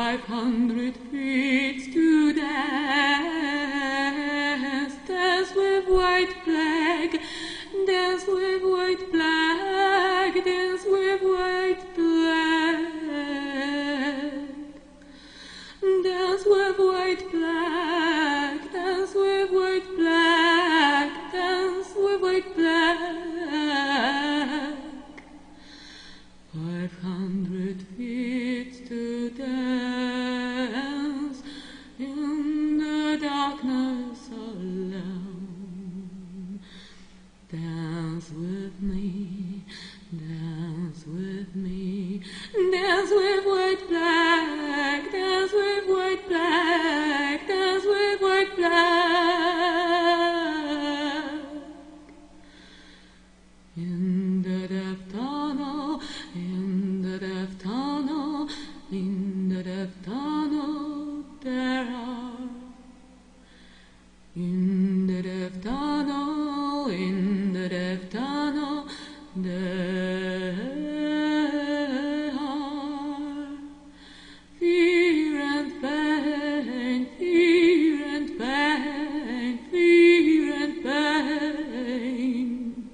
500 feet to dance, dance with white flag, dance with white flag, dance with white flag, dance with white flag, dance with white flag, dance with white flag. 500 feet to dance in the darkness alone. Dance with me, dance with me, dance with white flag, dance with white flag, dance with white flag. In the death tunnel, in the death tunnel, in the death tunnel, there are. In the death tunnel, in the death tunnel, there are. Fear and pain, fear and pain, fear and pain.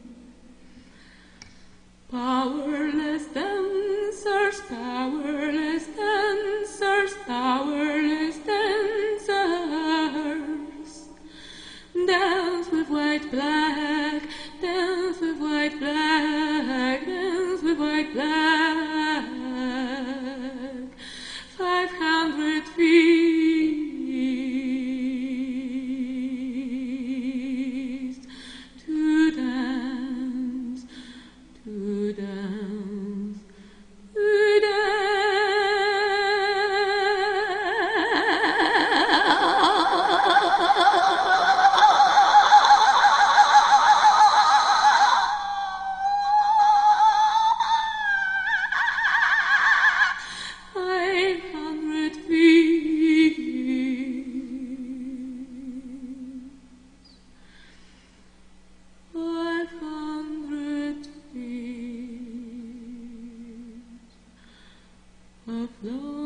Powerless dancers, powerless dancers, powerless dancers. Dance with white flag, dance with white flag, dance with white flag. 500 feet to dance, to dance, to dance. Of love.